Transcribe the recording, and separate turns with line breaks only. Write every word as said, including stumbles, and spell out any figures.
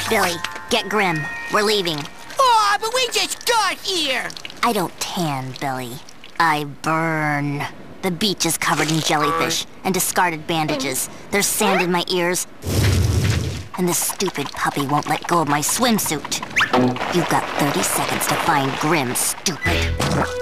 Billy, get Grim. We're leaving.
Oh, but we just got here!
I don't tan, Billy. I burn. The beach is covered in jellyfish and discarded bandages. There's sand in my ears. And this stupid puppy won't let go of my swimsuit. You've got thirty seconds to find Grim, stupid.